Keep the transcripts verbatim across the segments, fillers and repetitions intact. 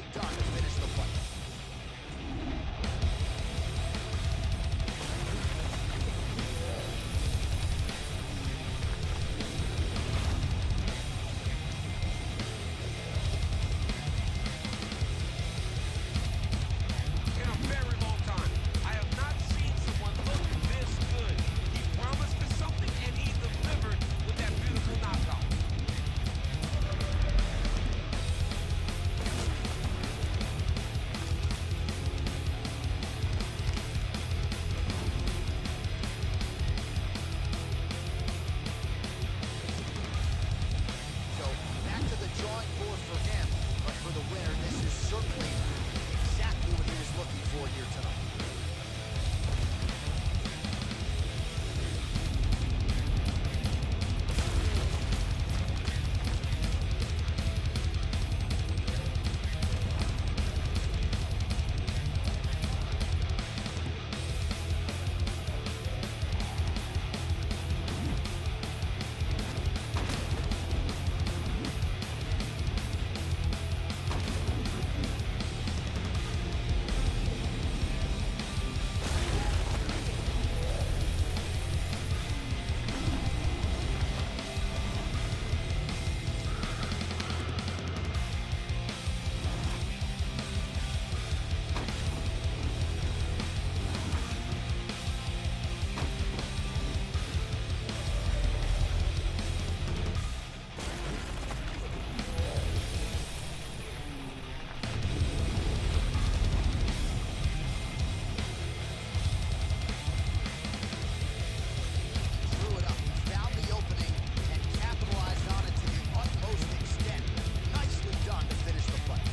done to finish the fight. In a very long time, I have not seen someone look this good. He promised us something and he delivered with that beautiful knockout. So back to the drawing board for him, but for the winner, this is certainly exactly what he was looking for here tonight. Drew it up, found the opening, and capitalized on it to the utmost extent. Nicely done to finish the fight.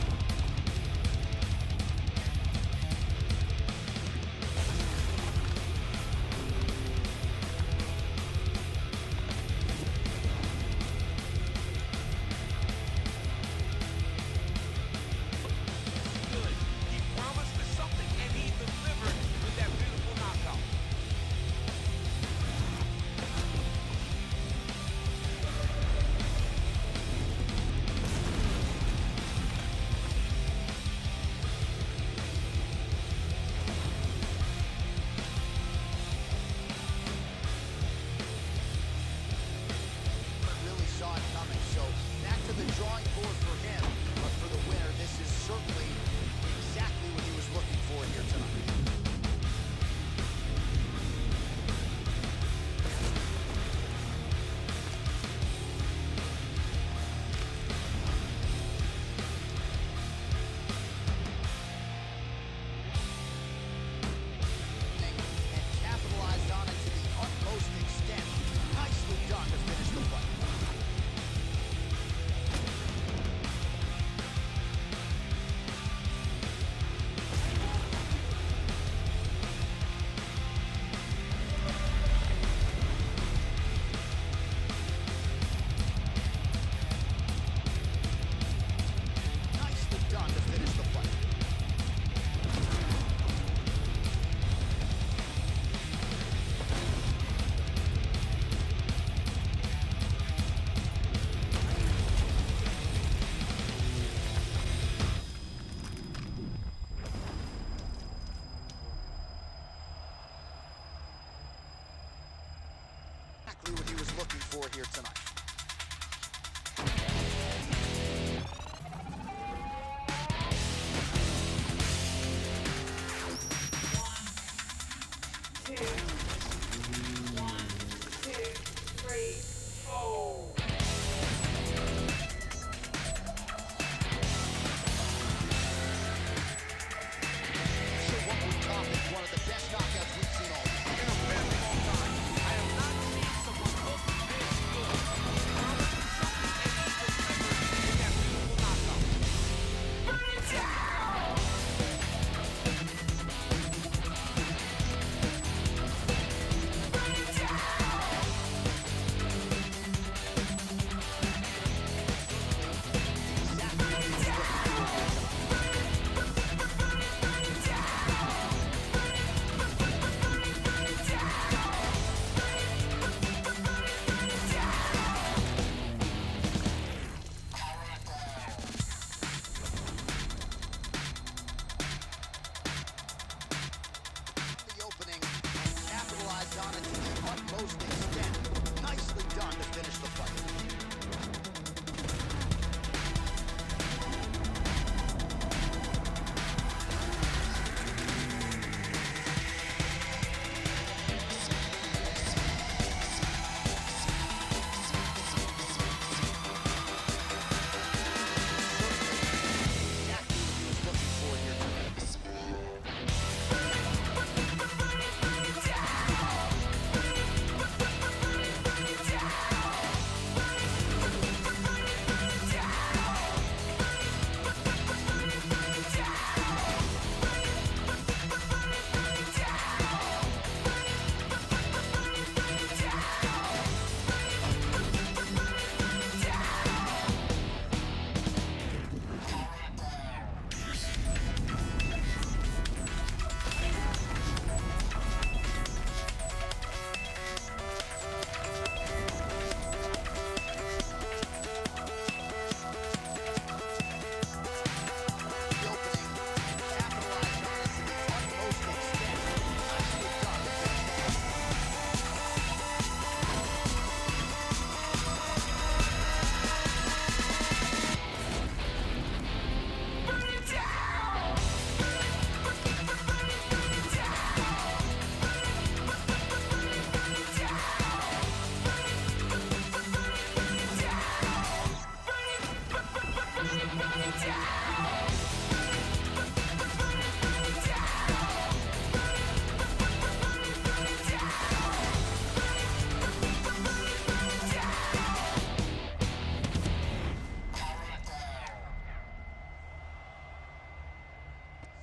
Good. He promised us something and he delivered with that beautiful knockout. Really saw it coming, so back to the drawing board for him, but for the winner, this is certainly exactly what he was looking for here tonight. And capitalized on it to the utmost extent. Nicely done to finish the fight. Nicely done to finish the fight. Exactly what he was looking for here tonight. One, two, three, four. So what we're talking, one of the best knockouts we've seen all year. In a very long time, I have not seen someone look this good.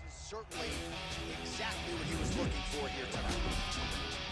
is certainly exactly what he was looking for here tonight.